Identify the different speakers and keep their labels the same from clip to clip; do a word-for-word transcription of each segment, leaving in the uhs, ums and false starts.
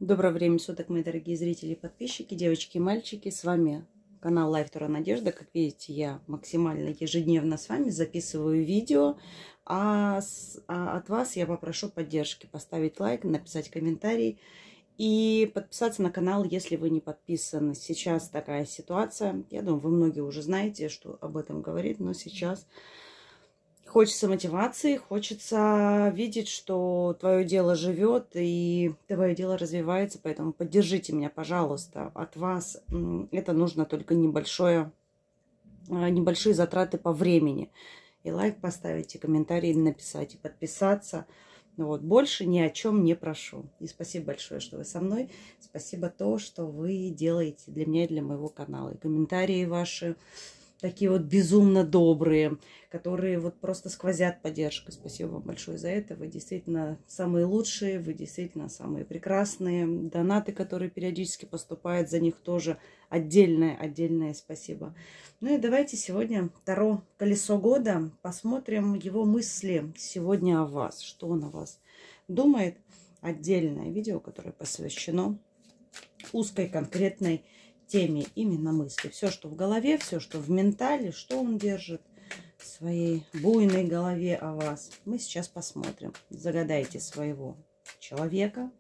Speaker 1: Доброго времени суток, мои дорогие зрители и подписчики, девочки и мальчики. С вами канал Life Таро Надежда. Как видите, я максимально ежедневно с вами записываю видео. А, с, а от вас я попрошу поддержки. Поставить лайк, написать комментарий и подписаться на канал, если вы не подписаны. Сейчас такая ситуация. Я думаю, вы многие уже знаете, что об этом говорит, но сейчас... Хочется мотивации, хочется видеть, что твое дело живет и твое дело развивается. Поэтому поддержите меня, пожалуйста. От вас это нужно только небольшое, небольшие затраты по времени. И лайк поставить, и комментарий написать, и подписаться. Вот. Больше ни о чем не прошу. И спасибо большое, что вы со мной. Спасибо то, что вы делаете для меня и для моего канала. И комментарии ваши... Такие вот безумно добрые, которые вот просто сквозят поддержкой. Спасибо вам большое за это. Вы действительно самые лучшие, вы действительно самые прекрасные. Донаты, которые периодически поступают, за них тоже отдельное, отдельное спасибо. Ну и давайте сегодня Таро Колесо года. Посмотрим его мысли сегодня о вас. Что он о вас думает. Отдельное видео, которое посвящено узкой конкретной теме, именно мысли. Все, что в голове, все, что в ментале, что он держит в своей буйной голове о вас. Мы сейчас посмотрим. Загадайте своего человека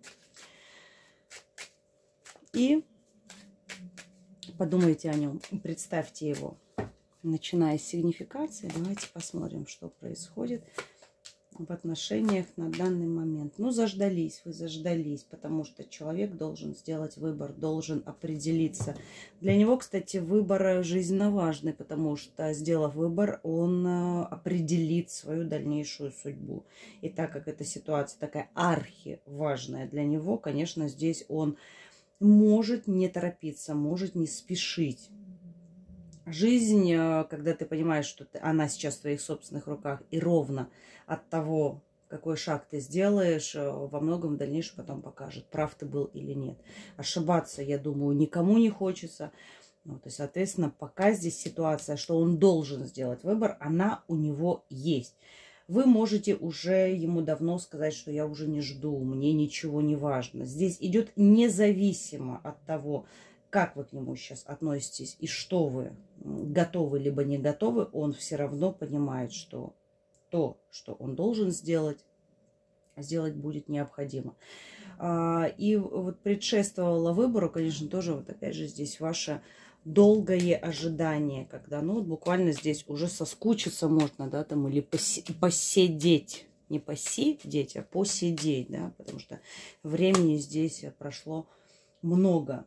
Speaker 1: и подумайте о нем. Представьте его. Начиная с сигнификации, давайте посмотрим, что происходит в отношениях на данный момент. Ну, заждались, вы заждались, потому что человек должен сделать выбор, должен определиться. Для него, кстати, выбор жизненно важный, потому что, сделав выбор, он определит свою дальнейшую судьбу. И так как эта ситуация такая архиважная для него, конечно, здесь он может не торопиться, может не спешить. Жизнь, когда ты понимаешь, что ты, она сейчас в твоих собственных руках, и ровно от того, какой шаг ты сделаешь, во многом в дальнейшем потом покажет, прав ты был или нет. Ошибаться, я думаю, никому не хочется. Вот, и, соответственно, пока здесь ситуация, что он должен сделать выбор, она у него есть. Вы можете уже ему давно сказать, что я уже не жду, мне ничего не важно. Здесь идет независимо от того, как вы к нему сейчас относитесь и что вы готовы либо не готовы, он все равно понимает, что то, что он должен сделать, сделать будет необходимо. И вот предшествовало выбору, конечно, тоже вот опять же здесь ваше долгое ожидание, когда ну вот буквально здесь уже соскучиться можно, да, там, или посидеть. Не посидеть, а посидеть, да, потому что времени здесь прошло много.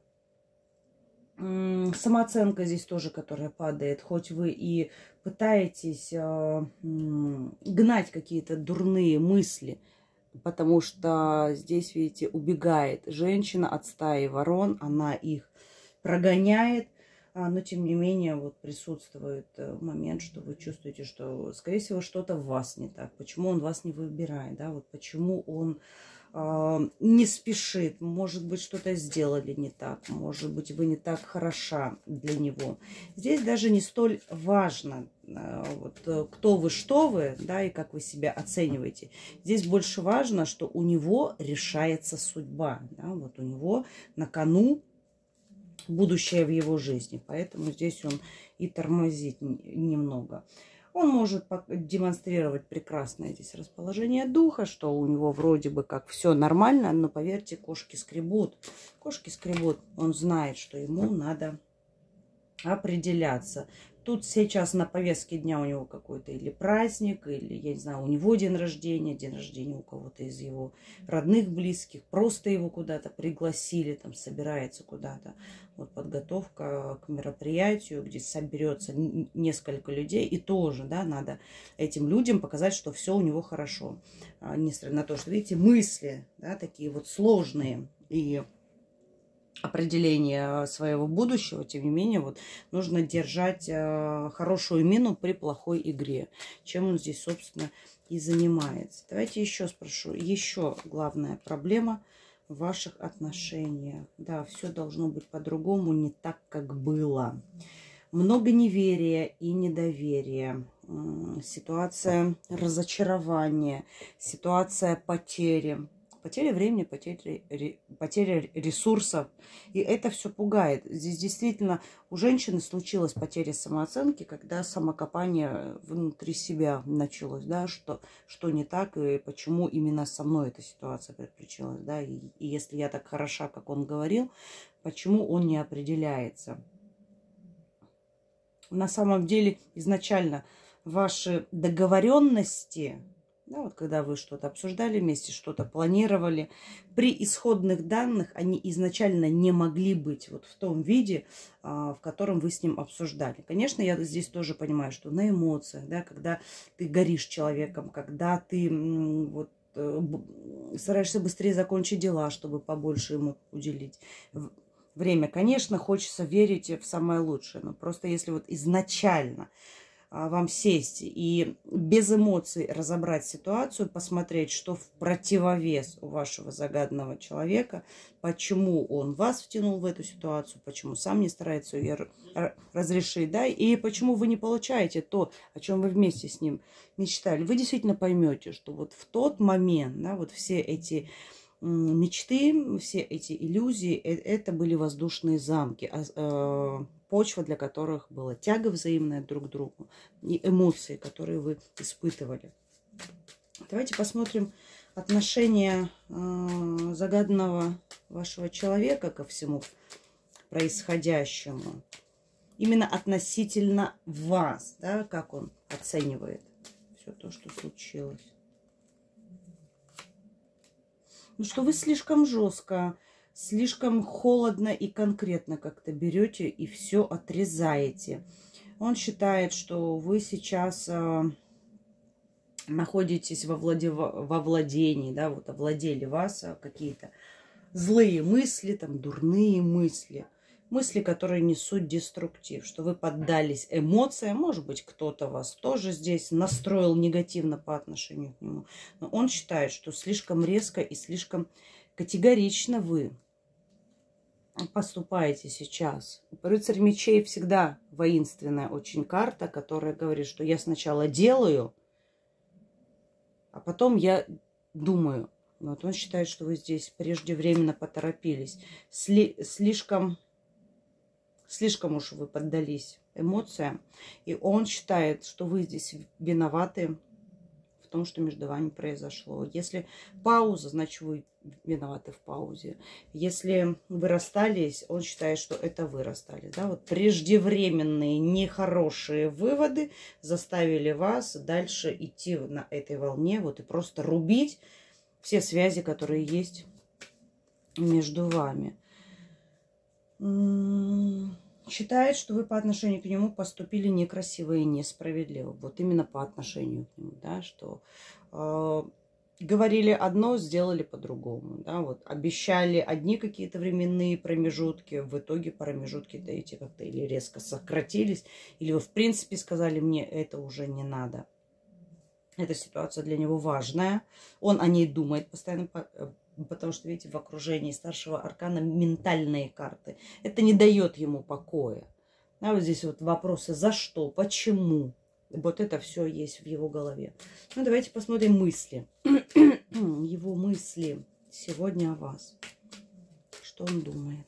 Speaker 1: Самооценка здесь тоже, которая падает, хоть вы и пытаетесь э, гнать какие-то дурные мысли, потому что здесь, видите, убегает женщина от стаи ворон, она их прогоняет, но тем не менее вот присутствует момент, что вы чувствуете, что, скорее всего, что-то в вас не так, почему он вас не выбирает, да, вот почему он не спешит, может быть, что-то сделали не так, может быть, вы не так хороша для него. Здесь даже не столь важно, вот, кто вы, что вы, да, и как вы себя оцениваете. Здесь больше важно, что у него решается судьба, да, вот у него на кону будущее в его жизни, поэтому здесь он и тормозит немного. Он может демонстрировать прекрасное здесь расположение духа, что у него вроде бы как все нормально, но поверьте, кошки скребут. Кошки скребут. Он знает, что ему надо определяться. Тут сейчас на повестке дня у него какой-то или праздник, или, я не знаю, у него день рождения, день рождения у кого-то из его родных, близких. Просто его куда-то пригласили, там собирается куда-то. Вот подготовка к мероприятию, где соберется несколько людей. И тоже, да, надо этим людям показать, что все у него хорошо. Несмотря на то, что, видите, мысли, да, такие вот сложные и... определение своего будущего, тем не менее, вот нужно держать э, хорошую мину при плохой игре, чем он здесь, собственно, и занимается. Давайте еще спрошу, еще главная проблема в ваших отношениях. Да, все должно быть по-другому, не так, как было. Много неверия и недоверия, ситуация разочарования, ситуация потери. Потеря времени, потеря, потеря ресурсов. И это все пугает. Здесь действительно у женщины случилась потеря самооценки, когда самокопание внутри себя началось, да, что, что не так и почему именно со мной эта ситуация приключилась, да, и, и если я так хороша, как он говорил, почему он не определяется. На самом деле изначально ваши договоренности, да, вот когда вы что-то обсуждали вместе, что-то планировали, при исходных данных они изначально не могли быть вот в том виде, в котором вы с ним обсуждали. Конечно, я здесь тоже понимаю, что на эмоциях, да, когда ты горишь человеком, когда ты вот, стараешься быстрее закончить дела, чтобы побольше ему уделить время. Конечно, хочется верить в самое лучшее, но просто если вот изначально вам сесть и без эмоций разобрать ситуацию, посмотреть, что в противовес у вашего загаданного человека, почему он вас втянул в эту ситуацию, почему сам не старается ее разрешить, да, и почему вы не получаете то, о чем вы вместе с ним мечтали, вы действительно поймете, что вот в тот момент, да, вот все эти мечты, все эти иллюзии, это были воздушные замки, почва для которых была тяга взаимная друг к другу и эмоции, которые вы испытывали. Давайте посмотрим отношение загаданного вашего человека ко всему происходящему. Именно относительно вас, да, как он оценивает все то, что случилось. Ну, что вы слишком жестко, слишком холодно и конкретно как-то берете и все отрезаете. Он считает, что вы сейчас э, находитесь во, владе... во владении, да, вот овладели вас э, какие-то злые мысли, там, дурные мысли. Мысли, которые несут деструктив, что вы поддались эмоциям. Может быть, кто-то вас тоже здесь настроил негативно по отношению к нему. Но он считает, что слишком резко и слишком категорично вы поступаете сейчас. Рыцарь мечей всегда воинственная очень карта, которая говорит, что я сначала делаю, а потом я думаю. Вот он считает, что вы здесь преждевременно поторопились. Сли- слишком... Слишком уж вы поддались эмоциям. И он считает, что вы здесь виноваты в том, что между вами произошло. Если пауза, значит, вы виноваты в паузе. Если вы расстались, он считает, что это вы расстались. Да? Вот преждевременные, нехорошие выводы заставили вас дальше идти на этой волне. Вот и просто рубить все связи, которые есть между вами. Считает, что вы по отношению к нему поступили некрасиво и несправедливо. Вот именно по отношению к нему, да, что э, говорили одно, сделали по-другому, да, вот обещали одни какие-то временные промежутки, в итоге промежутки эти как-то или резко сократились, или вы в принципе сказали мне, это уже не надо. Эта ситуация для него важная, он о ней думает постоянно. Потому что, видите, в окружении старшего аркана ментальные карты. Это не дает ему покоя. А вот здесь вот вопросы «за что?», «почему?». Вот это все есть в его голове. Ну, давайте посмотрим мысли. Его мысли сегодня о вас. Что он думает?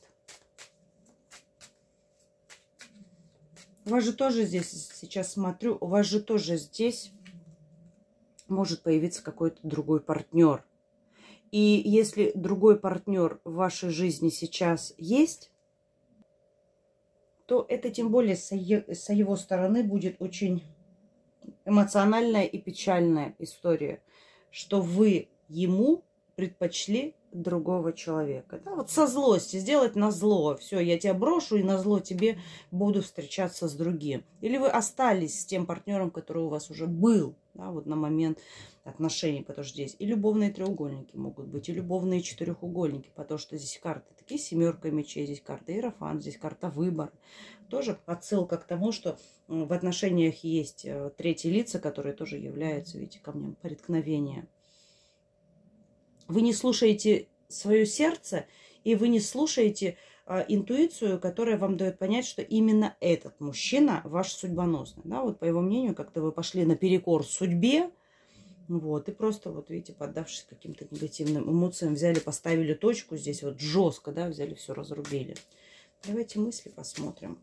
Speaker 1: У вас же тоже здесь, сейчас смотрю, у вас же тоже здесь может появиться какой-то другой партнер. И если другой партнер в вашей жизни сейчас есть, то это тем более со его стороны будет очень эмоциональная и печальная история, что вы ему предпочли другого человека. Да, вот со злости сделать на зло. Все, я тебя брошу и на зло тебе буду встречаться с другим. Или вы остались с тем партнером, который у вас уже был, да, вот на момент отношений, потому что здесь и любовные треугольники могут быть, и любовные четырехугольники, потому что здесь карты такие, семерка мечей, здесь карта иерофант, здесь карта выбор. Тоже отсылка к тому, что в отношениях есть третьи лица, которые тоже являются, видите, камнем преткновения. Вы не слушаете свое сердце, и вы не слушаете а, интуицию, которая вам дает понять, что именно этот мужчина ваш судьбоносный. Да, вот по его мнению, как-то вы пошли наперекор судьбе, Вот, и просто, вот видите, поддавшись каким-то негативным эмоциям, взяли, поставили точку здесь вот жестко, да, взяли, все разрубили. Давайте мысли посмотрим.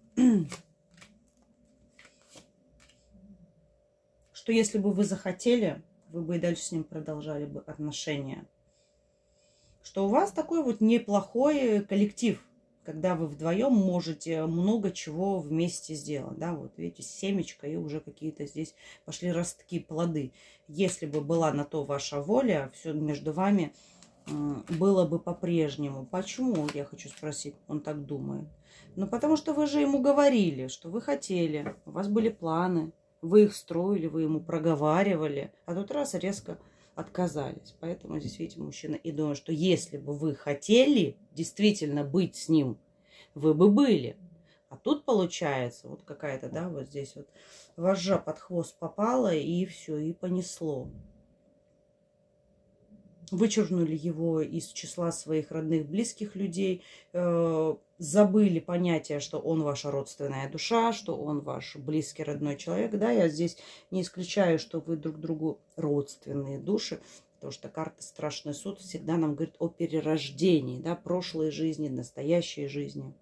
Speaker 1: Что если бы вы захотели, вы бы и дальше с ним продолжали бы отношения. Что у вас такой вот неплохой коллектив, когда вы вдвоем можете много чего вместе сделать. Да, вот видите, семечко, и уже какие-то здесь пошли ростки, плоды. Если бы была на то ваша воля, все между вами было бы по-прежнему. Почему, я хочу спросить, он так думает? Ну, потому что вы же ему говорили, что вы хотели, у вас были планы, вы их строили, вы ему проговаривали, а тут раз резко отказались. Поэтому здесь, видите, мужчина и думает, что если бы вы хотели действительно быть с ним, вы бы были. А тут получается вот какая-то, да, вот здесь вот вожжа под хвост попала, и все, и понесло. Вычеркнули его из числа своих родных, близких людей, э, забыли понятие, что он ваша родственная душа, что он ваш близкий, родной человек. Да, я здесь не исключаю, что вы друг другу родственные души, потому что карта «Страшный суд» всегда нам говорит о перерождении, да, прошлой жизни, настоящей жизни.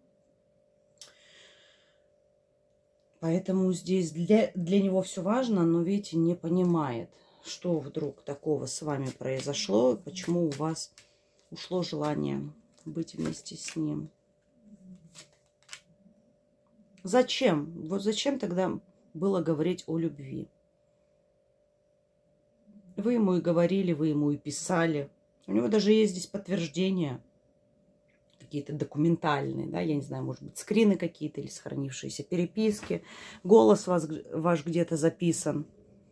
Speaker 1: Поэтому здесь для, для него все важно, но, видите, не понимает, что вдруг такого с вами произошло, почему у вас ушло желание быть вместе с ним. Зачем? Вот зачем тогда было говорить о любви? Вы ему и говорили, вы ему и писали. У него даже есть здесь подтверждения, какие-то документальные, да, я не знаю, может быть, скрины какие-то или сохранившиеся переписки. Голос вас, ваш где-то записан.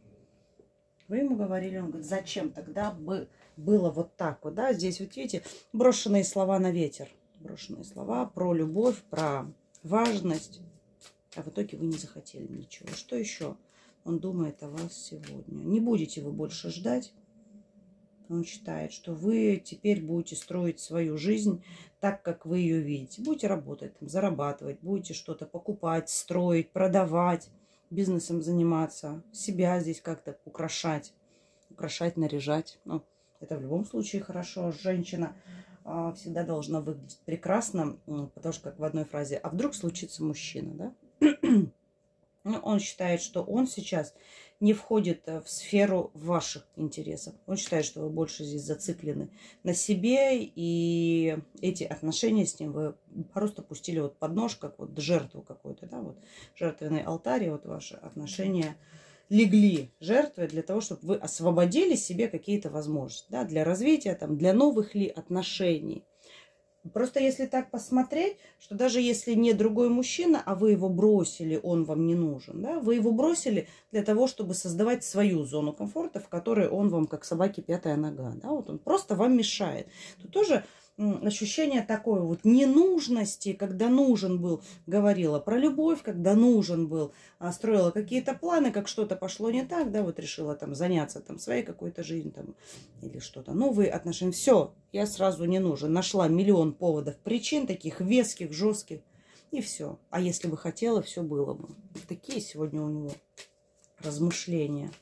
Speaker 1: Вы ему говорили, он говорит, зачем тогда бы было вот так вот, да, здесь вот видите, брошенные слова на ветер, брошенные слова про любовь, про важность, а в итоге вы не захотели ничего. Что еще он думает о вас сегодня? Не будете вы больше ждать. Он считает, что вы теперь будете строить свою жизнь так, как вы ее видите. Будете работать, там, зарабатывать, будете что-то покупать, строить, продавать, бизнесом заниматься, себя здесь как-то украшать, украшать, наряжать. Ну, это в любом случае хорошо. Женщина а, всегда должна выглядеть прекрасно, потому что, как в одной фразе, а вдруг случится мужчина, да? Ну, он считает, что он сейчас не входит в сферу ваших интересов. Он считает, что вы больше здесь зациклены на себе, и эти отношения с ним вы просто пустили вот под нож, как вот жертву какую-то, да, вот жертвенный алтарь, и вот ваши отношения легли жертвой для того, чтобы вы освободили себе какие-то возможности, да, для развития, там, для новых ли отношений. Просто если так посмотреть, что даже если не другой мужчина, а вы его бросили, он вам не нужен, да, вы его бросили для того, чтобы создавать свою зону комфорта, в которой он вам как собаке пятая нога, да, вот он просто вам мешает. Тут тоже ощущение такой вот ненужности, когда нужен был, говорила про любовь, когда нужен был, строила какие-то планы, как что-то пошло не так, да, вот решила там заняться там своей какой-то жизнью там или что-то, новые отношения, все, я сразу не нужен, нашла миллион поводов, причин таких веских, жестких, и все. А если бы хотела, все было бы. Такие сегодня у него размышления.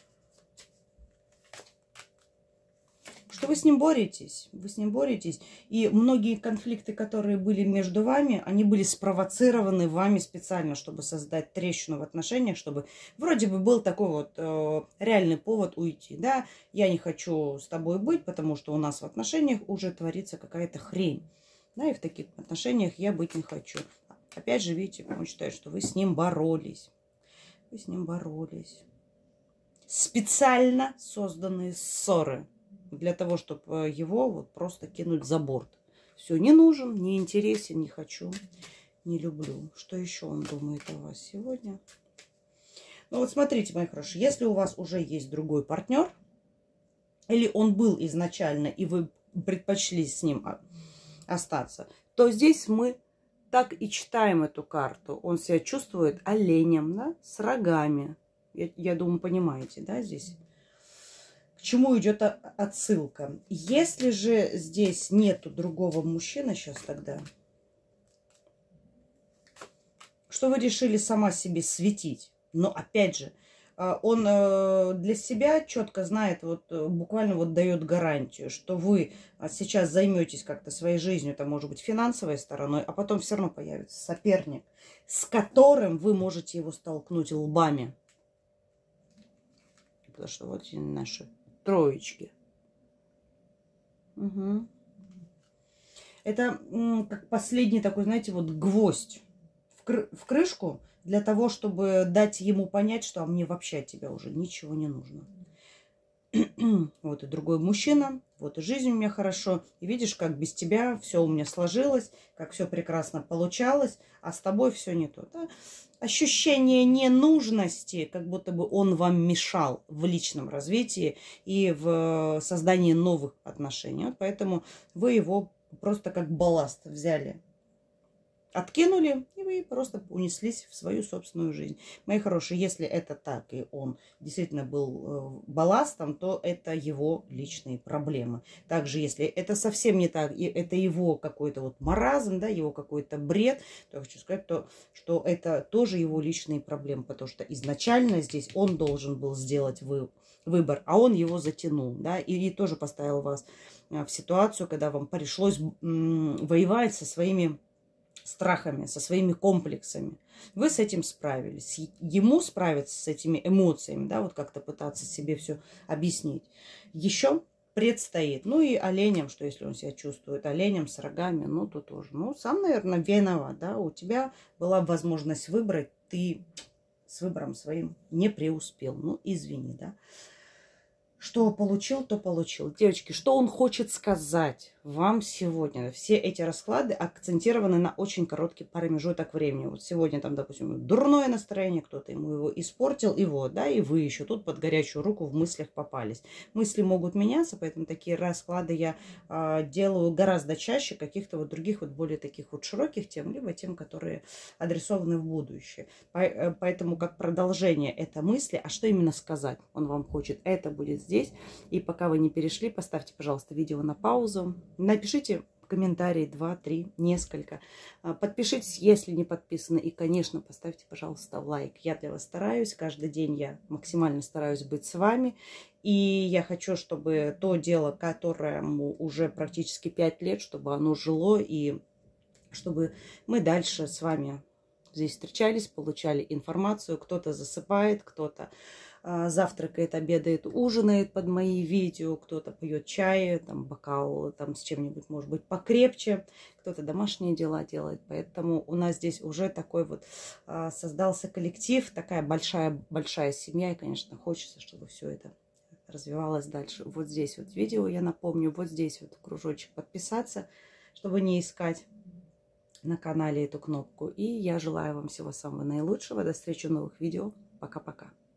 Speaker 1: Что вы с ним боретесь, вы с ним боретесь, и многие конфликты, которые были между вами, они были спровоцированы вами специально, чтобы создать трещину в отношениях, чтобы вроде бы был такой вот э, реальный повод уйти, да, я не хочу с тобой быть, потому что у нас в отношениях уже творится какая-то хрень, да, и в таких отношениях я быть не хочу. Опять же, видите, он считает, что вы с ним боролись, вы с ним боролись, специально созданные ссоры. Для того, чтобы его вот просто кинуть за борт. Все, не нужен, не интересен, не хочу, не люблю. Что еще он думает о вас сегодня? Ну вот смотрите, мои хорошие, если у вас уже есть другой партнер, или он был изначально, и вы предпочли с ним остаться, то здесь мы так и читаем эту карту. Он себя чувствует оленем, да, с рогами. Я, я думаю, понимаете, да, здесь... К чему идет отсылка? Если же здесь нету другого мужчины, сейчас тогда, что вы решили сама себе светить? Но опять же, он для себя четко знает, вот буквально вот дает гарантию, что вы сейчас займетесь как-то своей жизнью, это может быть финансовой стороной, а потом все равно появится соперник, с которым вы можете его столкнуть лбами. Потому что вот наши троечки. Угу. Это как последний такой, знаете, вот гвоздь в, кры в крышку для того, чтобы дать ему понять, что а мне вообще от тебя уже ничего не нужно. Вот и другой мужчина, вот и жизнь у меня хорошо. И видишь, как без тебя все у меня сложилось, как все прекрасно получалось, а с тобой все не то. Да? Ощущение ненужности, как будто бы он вам мешал в личном развитии и в создании новых отношений. Вот поэтому вы его просто как балласт взяли, откинули, и вы просто унеслись в свою собственную жизнь. Мои хорошие, если это так, и он действительно был балластом, то это его личные проблемы. Также, если это совсем не так, и это его какой-то вот маразм, да, его какой-то бред, то я хочу сказать, то, что это тоже его личные проблемы, потому что изначально здесь он должен был сделать вы, выбор, а он его затянул, да, и, и тоже поставил вас в ситуацию, когда вам пришлось воевать со своими страхами, со своими комплексами. Вы с этим справились. Ему справиться с этими эмоциями, да, вот как-то пытаться себе все объяснить, еще предстоит. Ну и оленям, что если он себя чувствует оленем с рогами, ну то тоже. Ну, сам, наверное, виноват, да, у тебя была возможность выбрать, ты с выбором своим не преуспел. Ну, извини, да. Что получил, то получил. Девочки, что он хочет сказать вам сегодня? Все эти расклады акцентированы на очень короткий промежуток времени. Вот сегодня там, допустим, дурное настроение, кто-то ему его испортил, и вот, да, и вы еще тут под горячую руку в мыслях попались. Мысли могут меняться, поэтому такие расклады я э, делаю гораздо чаще каких-то вот других вот более таких вот широких тем, либо тем, которые адресованы в будущее. Поэтому как продолжение это мысли, а что именно сказать он вам хочет, это будет здесь. И пока вы не перешли, поставьте, пожалуйста, видео на паузу. Напишите комментарии два, три, несколько. Подпишитесь, если не подписаны. И, конечно, поставьте, пожалуйста, лайк. Я для вас стараюсь. Каждый день я максимально стараюсь быть с вами. И я хочу, чтобы то дело, которому уже практически пять лет, чтобы оно жило. И чтобы мы дальше с вами здесь встречались, получали информацию. Кто-то засыпает, кто-то завтракает, обедает, ужинает под мои видео, кто-то пьет чай, там бокал там с чем-нибудь, может быть, покрепче, кто-то домашние дела делает. Поэтому у нас здесь уже такой вот а, создался коллектив, такая большая-большая семья, и, конечно, хочется, чтобы все это развивалось дальше. Вот здесь вот видео, я напомню, вот здесь вот кружочек подписаться, чтобы не искать на канале эту кнопку. И я желаю вам всего самого наилучшего. До встречи в новых видео. Пока-пока.